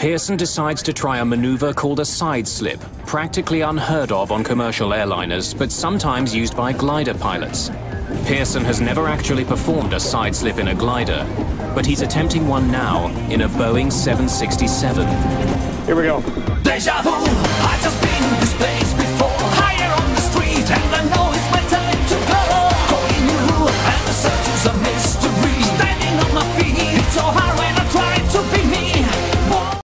Pearson decides to try a maneuver called a side slip, practically unheard of on commercial airliners, but sometimes used by glider pilots. Pearson has never actually performed a side slip in a glider, but he's attempting one now in a Boeing 767. Here we go. Deja vu, I just been in this place.